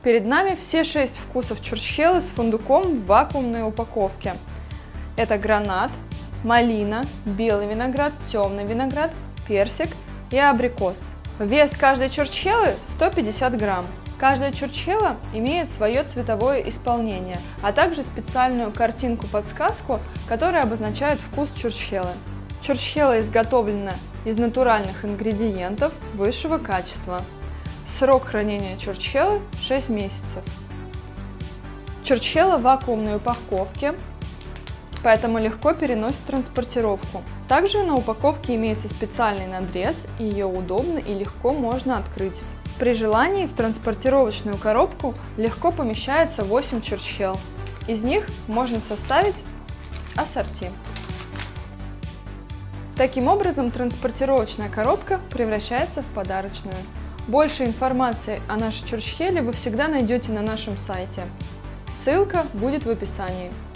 Перед нами все 6 вкусов чурчхелы с фундуком в вакуумной упаковке. Это гранат, малина, белый виноград, темный виноград, персик и абрикос. Вес каждой чурчхелы 150 грамм. Каждая чурчхела имеет свое цветовое исполнение, а также специальную картинку-подсказку, которая обозначает вкус чурчхелы. Чурчхела изготовлена из натуральных ингредиентов высшего качества. Срок хранения чурчхелы 6 месяцев. Чурчхела в вакуумной упаковке, поэтому легко переносит транспортировку. Также на упаковке имеется специальный надрез, и ее удобно и легко можно открыть. При желании в транспортировочную коробку легко помещается 8 чурчхел. Из них можно составить ассорти. Таким образом, транспортировочная коробка превращается в подарочную. Больше информации о нашей чурчхеле вы всегда найдете на нашем сайте. Ссылка будет в описании.